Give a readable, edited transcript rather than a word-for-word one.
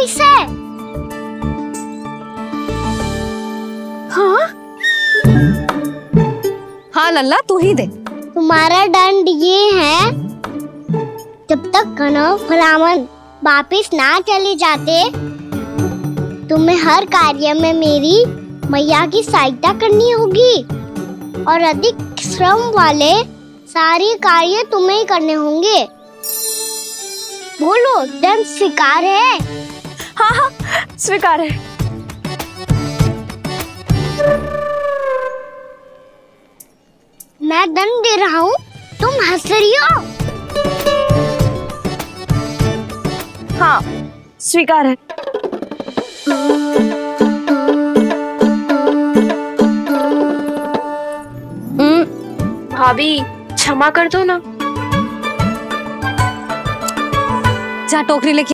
इसे। हाँ हाँ लल्ला, तू ही दे। तुम्हारा दंड ये है, जब तक कनव फलावन वापिस ना चले जाते, तुम्हें हर कार्य में मेरी मैया की सहायता करनी होगी और अधिक श्रम वाले सारे कार्य तुम्हें ही करने होंगे। बोलो, दंड स्वीकार है? हाँ हाँ स्वीकार है। मैं दंड दे रहा हूँ, तुम हंस रही हो? हाँ स्वीकार है। भाभी क्षमा कर दो ना। जा टोकरी लेके